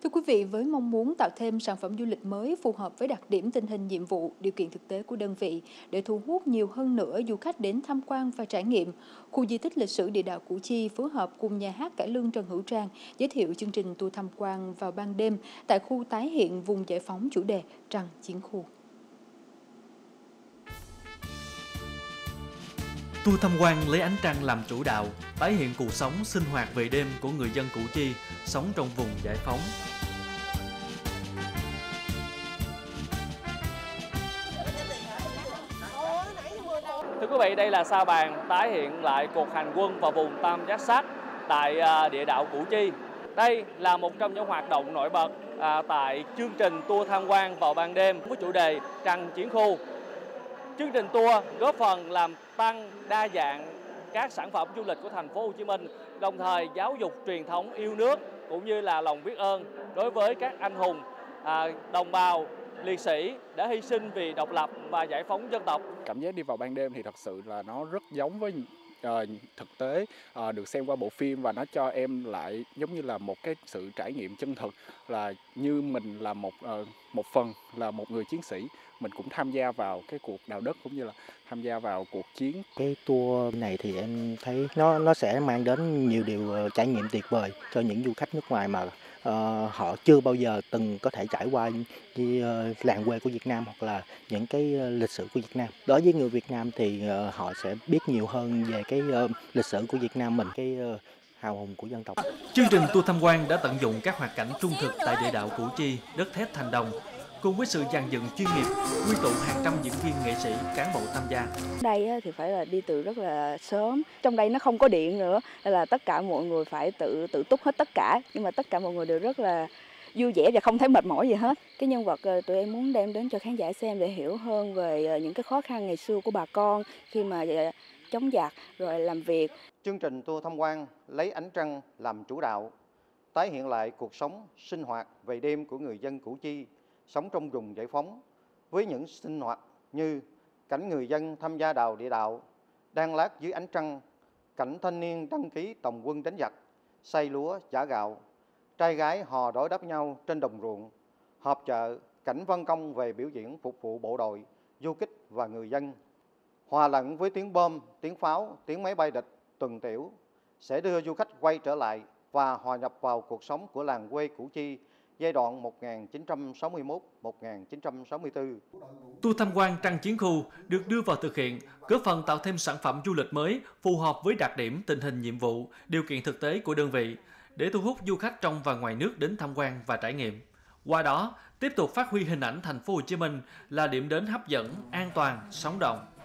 Thưa quý vị, với mong muốn tạo thêm sản phẩm du lịch mới phù hợp với đặc điểm tình hình nhiệm vụ, điều kiện thực tế của đơn vị để thu hút nhiều hơn nữa du khách đến tham quan và trải nghiệm, khu di tích lịch sử địa đạo Củ Chi phối hợp cùng nhà hát cải lương Trần Hữu Trang giới thiệu chương trình tour tham quan vào ban đêm tại khu tái hiện vùng giải phóng chủ đề Trăng Chiến Khu. Tour tham quan lấy ánh trăng làm chủ đạo, tái hiện cuộc sống sinh hoạt về đêm của người dân Củ Chi sống trong vùng giải phóng. Thưa quý vị, đây là sa bàn tái hiện lại cuộc hành quân vào vùng Tam Giác Sắt tại địa đạo Củ Chi. Đây là một trong những hoạt động nổi bật tại chương trình tour tham quan vào ban đêm với chủ đề Trăng Chiến Khu. Chương trình tour góp phần làm tăng đa dạng các sản phẩm du lịch của thành phố Hồ Chí Minh, đồng thời giáo dục truyền thống yêu nước cũng như là lòng biết ơn đối với các anh hùng, đồng bào, liệt sĩ đã hy sinh vì độc lập và giải phóng dân tộc. Cảm giác đi vào ban đêm thì thật sự là nó rất giống với thực tế được xem qua bộ phim, và nó cho em lại giống như là một cái sự trải nghiệm chân thực, là như mình là một phần là một người chiến sĩ, mình cũng tham gia vào cái cuộc đào đất cũng như là tham gia vào cuộc chiến. Cái tour này thì em thấy nó sẽ mang đến nhiều điều trải nghiệm tuyệt vời cho những du khách nước ngoài mà họ chưa bao giờ từng có thể trải qua như làng quê của Việt Nam hoặc là những cái lịch sử của Việt Nam. Đối với người Việt Nam thì họ sẽ biết nhiều hơn về cái lịch sử của Việt Nam mình, cái hào hùng của dân tộc. Chương trình tour tham quan đã tận dụng các hoạt cảnh trung thực tại địa đạo Củ Chi, đất thép thành đồng, cùng với sự dàn dựng chuyên nghiệp, quy tụ hàng trăm diễn viên, nghệ sĩ, cán bộ tham gia. Đây thì phải là đi từ rất là sớm. Trong đây nó không có điện nữa, nên là tất cả mọi người phải tự túc hết tất cả. Nhưng mà tất cả mọi người đều rất là vui vẻ và không thấy mệt mỏi gì hết. Cái nhân vật tụi em muốn đem đến cho khán giả xem để hiểu hơn về những cái khó khăn ngày xưa của bà con khi mà chống giặc rồi làm việc. Chương trình tour tham quan lấy ánh trăng làm chủ đạo, tái hiện lại cuộc sống sinh hoạt về đêm của người dân Củ Chi sống trong vùng giải phóng, với những sinh hoạt như cảnh người dân tham gia đào địa đạo, đan lát dưới ánh trăng, cảnh thanh niên đăng ký tòng quân đánh giặc, xay lúa chả gạo, trai gái hò đối đáp nhau trên đồng ruộng, họp chợ, cảnh văn công về biểu diễn phục vụ bộ đội, du kích và người dân. Hòa lẫn với tiếng bom, tiếng pháo, tiếng máy bay địch tuần tiễu sẽ đưa du khách quay trở lại và hòa nhập vào cuộc sống của làng quê Củ Chi giai đoạn 1961-1964. Tour tham quan Trăng Chiến Khu được đưa vào thực hiện, góp phần tạo thêm sản phẩm du lịch mới phù hợp với đặc điểm tình hình nhiệm vụ, điều kiện thực tế của đơn vị để thu hút du khách trong và ngoài nước đến tham quan và trải nghiệm. Qua đó, tiếp tục phát huy hình ảnh thành phố Hồ Chí Minh là điểm đến hấp dẫn, an toàn, sống động.